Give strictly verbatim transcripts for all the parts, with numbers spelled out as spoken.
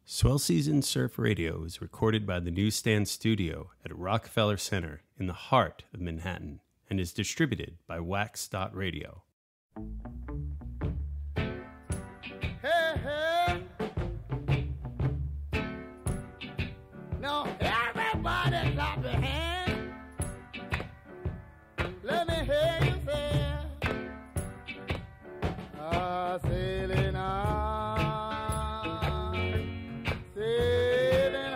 Swell Season Surf Radio is recorded by the Newsstand Studio at Rockefeller Center in the heart of Manhattan and is distributed by wax dot radio. Hey, hey. Now everybody clap your hands. Let me hear you say, ah, sailing on, sailing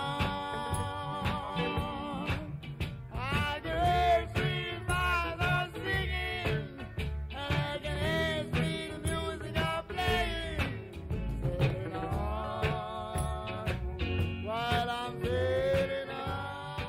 on. I can see my are singing, and I can see the music are playing. Sailing on, while I'm sailing on.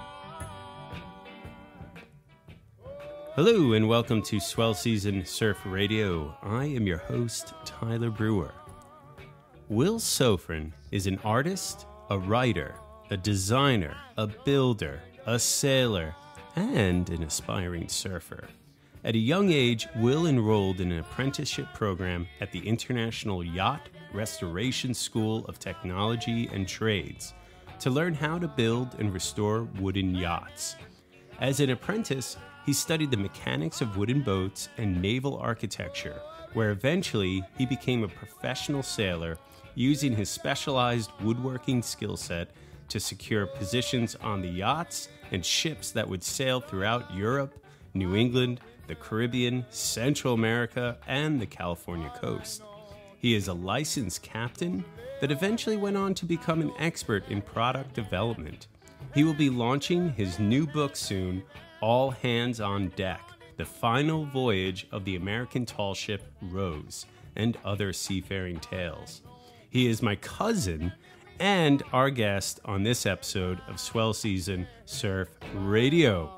Hello and welcome to Swell Season Surf Radio. I am your host, Tyler Brewer. Will Sofrin is an artist, a writer, a designer, a builder, a sailor, and an aspiring surfer. At a young age, Will enrolled in an apprenticeship program at the International Yacht Restoration School of Technology and Trades to learn how to build and restore wooden yachts. As an apprentice, he studied the mechanics of wooden boats and naval architecture, where eventually he became a professional sailor using his specialized woodworking skill set to secure positions on the yachts and ships that would sail throughout Europe, New England, the Caribbean, Central America, and the California coast. He is a licensed captain that eventually went on to become an expert in product development. He will be launching his new book soon, All Hands on Deck, the final voyage of the American tall ship Rose, and other seafaring tales. He is my cousin and our guest on this episode of Swell Season Surf Radio.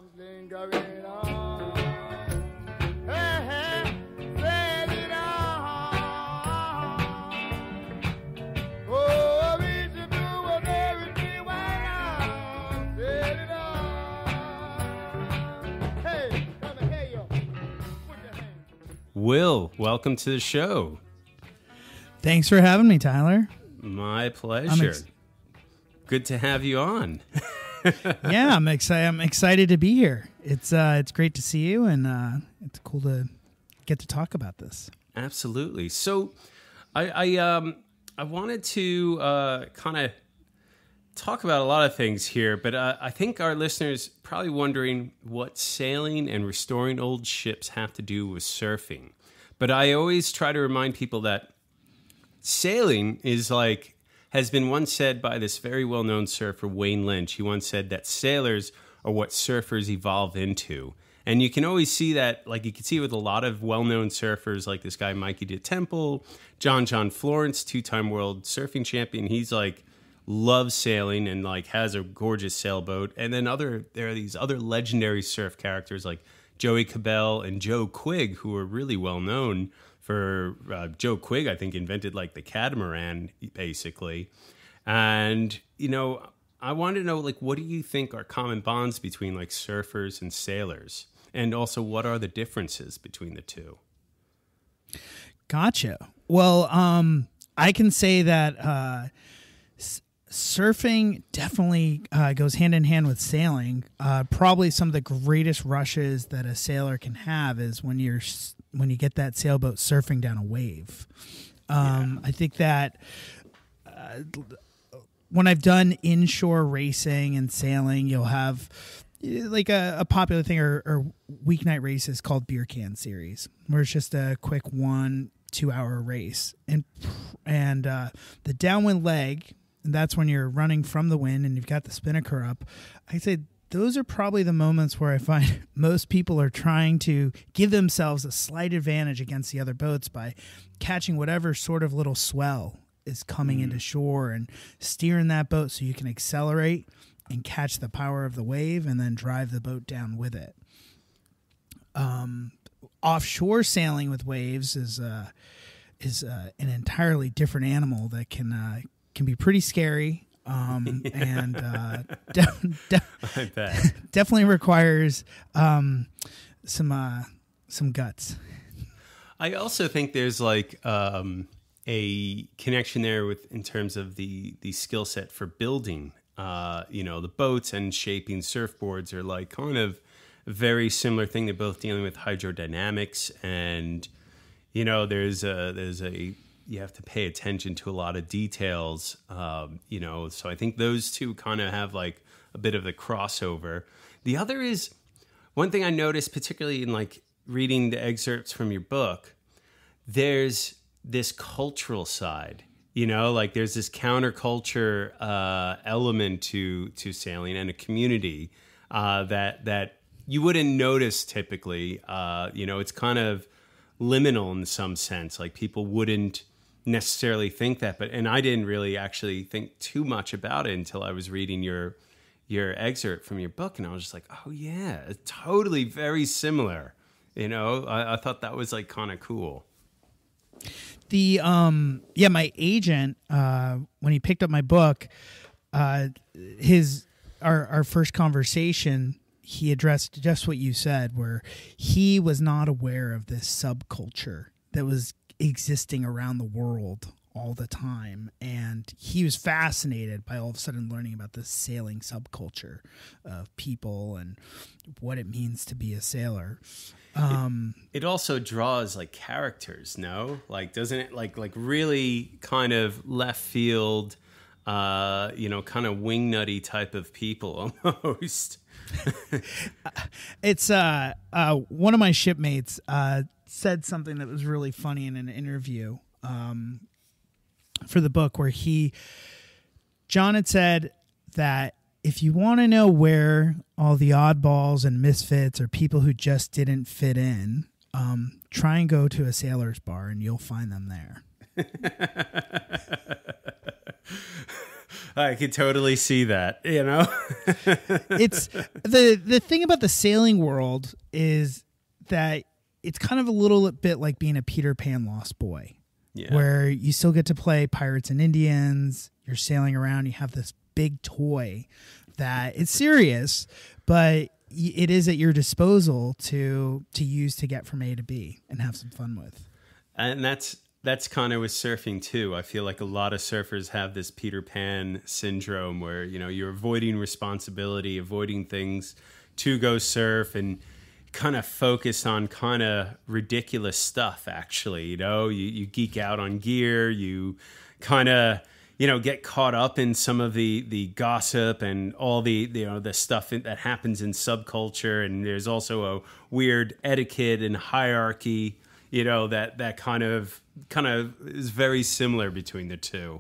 Will, welcome to the show. Thanks for having me, Tyler. My pleasure. Ex- Good to have you on. yeah, I'm excited. I'm excited to be here. It's uh, it's great to see you, and uh, it's cool to get to talk about this. Absolutely. So, I I, um, I wanted to uh, kind of talk about a lot of things here, but uh, I think our listeners probably wondering what sailing and restoring old ships have to do with surfing. But I always try to remind people that sailing is like, has been once said by this very well-known surfer, Wayne Lynch. He once said that sailors are what surfers evolve into. And you can always see that, like you can see with a lot of well-known surfers, like this guy, Mikey DeTemple, John John Florence, two-time world surfing champion. He's like, loves sailing and like has a gorgeous sailboat. And then other, there are these other legendary surf characters like Joey Cabell and Joe Quigg, who are really well known for uh, Joe Quigg, I think, invented like the catamaran, basically. And, you know, I wanted to know, like, what do you think are common bonds between like surfers and sailors? And also, what are the differences between the two? Gotcha. Well, um, I can say that uh, s- surfing definitely uh, goes hand in hand with sailing. Uh, probably some of the greatest rushes that a sailor can have is when you're when you get that sailboat surfing down a wave. Um, yeah. I think that uh, when I've done inshore racing and sailing, you'll have like a, a popular thing or, or weeknight races called beer can series, where it's just a quick one, two hour race. And, and uh, the downwind leg, and that's when you're running from the wind and you've got the spinnaker up. I'd say those are probably the moments where I find most people are trying to give themselves a slight advantage against the other boats by catching whatever sort of little swell is coming mm. into shore and steering that boat so you can accelerate and catch the power of the wave and then drive the boat down with it. Um, offshore sailing with waves is uh, is uh, an entirely different animal that can uh, can be pretty scary. Um, yeah. and, uh, de- de- I bet. definitely requires, um, some, uh, some guts. I also think there's like, um, a connection there with in terms of the the skill set for building. Uh, you know, the boats and shaping surfboards are like kind of a very similar thing. They're both dealing with hydrodynamics, and you know, there's a there's a you have to pay attention to a lot of details. Um, you know, so I think those two kind of have like a bit of the crossover. The other is one thing I noticed, particularly in like reading the excerpts from your book. There's this cultural side, you know, like there's this counterculture uh, element to to sailing and a community uh, that that you wouldn't notice typically. Uh, you know, it's kind of liminal in some sense. Like people wouldn't necessarily think that, but and I didn't really actually think too much about it until I was reading your your excerpt from your book, and I was just like, oh yeah, it's totally very similar. You know, I, I thought that was like kind of cool. The um yeah, my agent uh when he picked up my book, uh his our our first conversation, he addressed just what you said, where he was not aware of this subculture that was existing around the world all the time, and he was fascinated by all of a sudden learning about the sailing subculture of people and what it means to be a sailor. Um, it, it also draws like characters, no? Like, doesn't it like like really kind of left field, uh, you know, kind of wingnutty type of people almost? It's uh, uh, one of my shipmates uh, said something that was really funny in an interview um, for the book, where he, John had said that if you want to know where all the oddballs and misfits or people who just didn't fit in, um, try and go to a sailor's bar and you'll find them there. I could totally see that, you know. It's the the thing about the sailing world is that it's kind of a little bit like being a Peter Pan lost boy, yeah. where you still get to play pirates and Indians. You're sailing around. You have this big toy that it's serious, but it is at your disposal to to use to get from A to B and have some fun with. And that's that's kind of with surfing too. I feel like a lot of surfers have this Peter Pan syndrome where, you know, you're avoiding responsibility, avoiding things to go surf, and kind of focus on kind of ridiculous stuff, actually. You know, you, you geek out on gear, you kind of, you know, get caught up in some of the, the gossip and all the, you know, the stuff that happens in subculture. And there's also a weird etiquette and hierarchy, you know, that, that kind of, kind of is very similar between the two.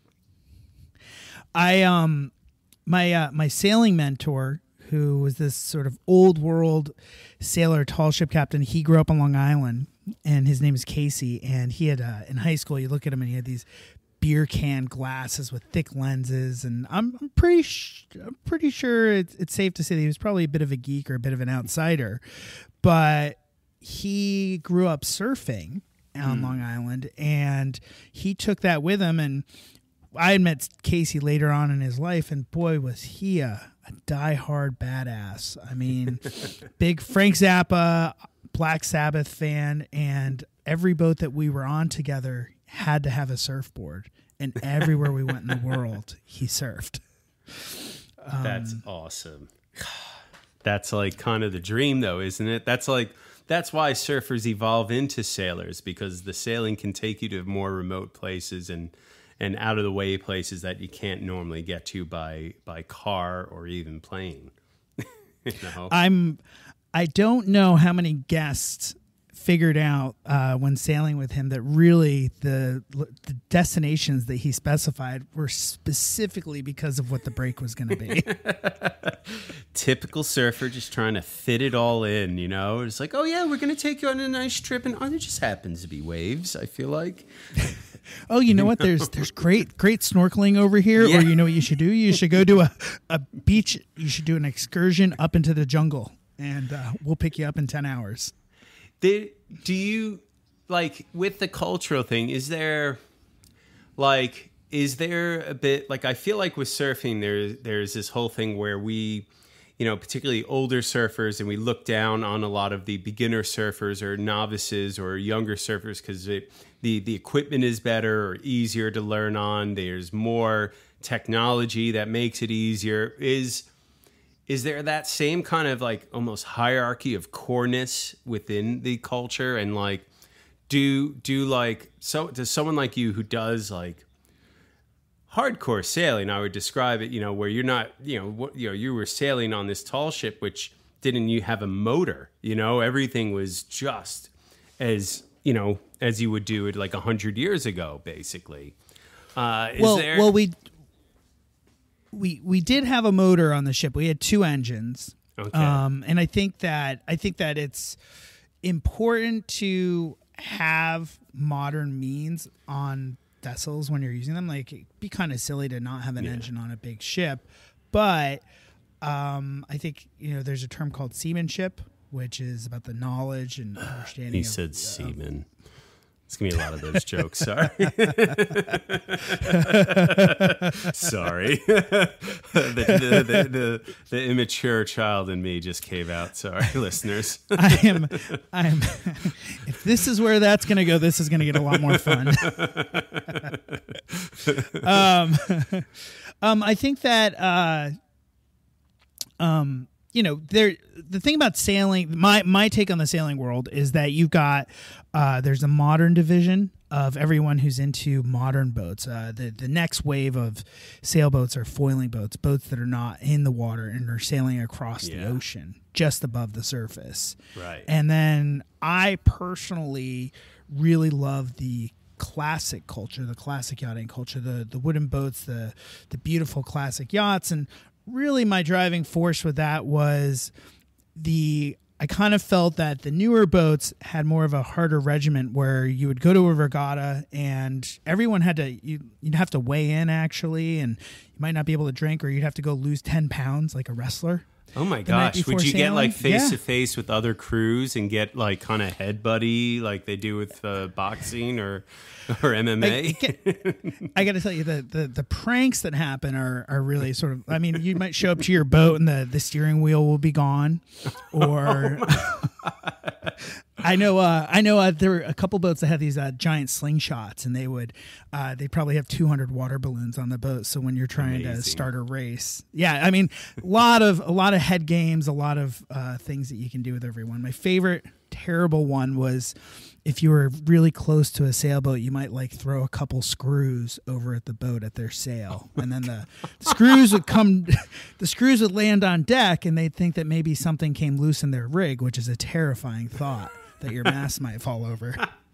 I, um, my, uh, my sailing mentor, who was this sort of old world sailor, tall ship captain, he grew up on Long Island, and his name is Casey. And he had, uh, in high school, you look at him and he had these beer can glasses with thick lenses, and I'm, I'm pretty sh- I'm pretty sure it's, it's safe to say that he was probably a bit of a geek or a bit of an outsider, but he grew up surfing on mm. Long Island, and he took that with him. And I had met Casey later on in his life, and boy, was he a, a diehard badass. I mean, big Frank Zappa, Black Sabbath fan, and every boat that we were on together had to have a surfboard, and everywhere we went in the world, he surfed. Um, That's awesome. That's like kind of the dream, though, isn't it? That's like, that's why surfers evolve into sailors, because the sailing can take you to more remote places and, and out of the way places that you can't normally get to by, by car or even plane. You know? I'm, I don't know how many guests figured out uh, when sailing with him that really the, the destinations that he specified were specifically because of what the break was going to be. Typical surfer, just trying to fit it all in, you know? It's like, oh yeah, we're going to take you on a nice trip, and oh, there just happens to be waves, I feel like. Oh, you know what? There's there's great great snorkeling over here. Yeah. Or you know what you should do? You should go to a, a beach. You should do an excursion up into the jungle, and uh, we'll pick you up in ten hours. Did, do you, like, with the cultural thing, is there, like, is there a bit, like, I feel like with surfing, there, there's this whole thing where we, you know, particularly older surfers, and we look down on a lot of the beginner surfers or novices or younger surfers because the the equipment is better or easier to learn on. There's more technology that makes it easier. Is is there that same kind of like almost hierarchy of coreness within the culture? And like, do do like so does someone like you who does like hardcore sailing, I would describe it, you know, where you're not, you know, what, you know, you were sailing on this tall ship, which didn't you have a motor, you know, everything was just as, you know, as you would do it like a hundred years ago, basically. Uh, is well, there... well, we, we, we did have a motor on the ship. We had two engines. Okay. Um, and I think that, I think that it's important to have modern means on vessels when you're using them. Like, it'd be kind of silly to not have an yeah. engine on a big ship, but um I think, you know, there's a term called seamanship, which is about the knowledge and understanding. He of, said uh, seaman. It's gonna be a lot of those jokes. Sorry, sorry. the, the, the, the, the immature child in me just came out. Sorry, listeners. I am, I am. If this is where that's going to go, this is going to get a lot more fun. um, um, I think that, uh, um, you know, there. The thing about sailing, my my take on the sailing world is that you've got, uh, there's a modern division of everyone who's into modern boats. Uh, the the next wave of sailboats are foiling boats, boats that are not in the water and are sailing across yeah. the ocean, just above the surface. Right. And then I personally really love the classic culture, the classic yachting culture, the the wooden boats, the the beautiful classic yachts. And really my driving force with that was the I kind of felt that the newer boats had more of a harder regiment where you would go to a regatta and everyone had to, you, you'd have to weigh in actually, and you might not be able to drink, or you'd have to go lose ten pounds like a wrestler. Oh my gosh. Would you sailing. get like face yeah. to face with other crews and get like kind of head buddy like they do with uh, boxing or or M M A? I, I got to tell you, the, the the pranks that happen are are really sort of, I mean, you might show up to your boat and the, the steering wheel will be gone, or I know uh, I know uh, there were a couple boats that had these uh, giant slingshots, and they would uh, they probably have two hundred water balloons on the boat. So when you're trying Amazing. to start a race, yeah, I mean, a lot of a lot of head games, a lot of uh, things that you can do with everyone. My favorite terrible one was, if you were really close to a sailboat, you might like throw a couple screws over at the boat at their sail, and then the screws would come, the screws would land on deck, and they'd think that maybe something came loose in their rig, which is a terrifying thought, that your mast might fall over.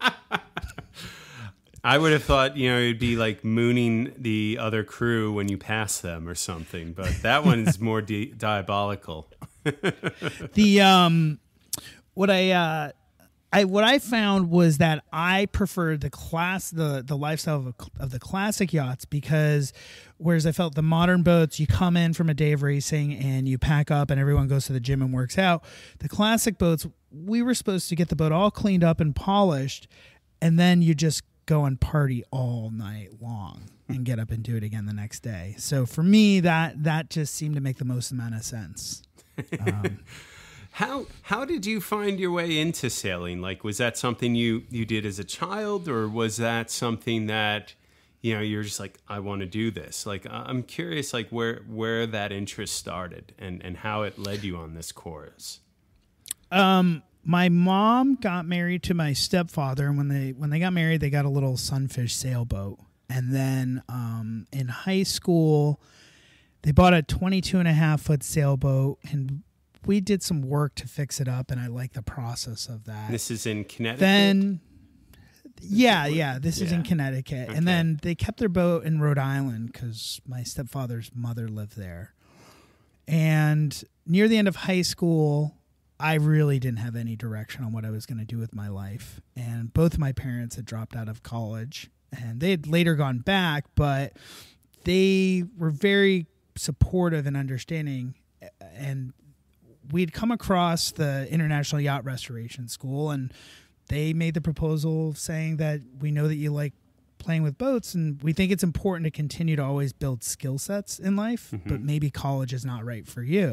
I would have thought, you know, it'd be like mooning the other crew when you pass them or something, but that one's more di- diabolical. The um, what I uh. I, what I found was that I preferred the class, the, the lifestyle of, of the classic yachts, because whereas I felt the modern boats, you come in from a day of racing and you pack up and everyone goes to the gym and works out. The classic boats, we were supposed to get the boat all cleaned up and polished, and then you just go and party all night long and get up and do it again the next day. So for me, that that just seemed to make the most amount of sense. Um, How how did you find your way into sailing? Like, was that something you, you did as a child, or was that something that, you know, you're just like, I want to do this? Like, I'm curious, like, where where that interest started and, and how it led you on this course. Um, my mom got married to my stepfather, and when they when they got married, they got a little Sunfish sailboat. And then um, in high school, they bought a twenty-two and a half foot sailboat, and we did some work to fix it up, and I like the process of that. This is in Connecticut? Then, yeah, yeah, this is Yeah. in Connecticut. Okay. And then they kept their boat in Rhode Island because my stepfather's mother lived there. And near the end of high school, I really didn't have any direction on what I was going to do with my life. And both of my parents had dropped out of college, and they had later gone back, but they were very supportive and understanding. And we'd come across the International Yacht Restoration School, and they made the proposal saying that we know that you like playing with boats, and we think it's important to continue to always build skill sets in life, Mm-hmm. but maybe college is not right for you.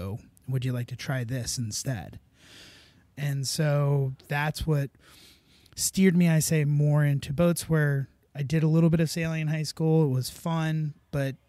Would you like to try this instead? And so that's what steered me, I say, more into boats, where I did a little bit of sailing in high school. It was fun, but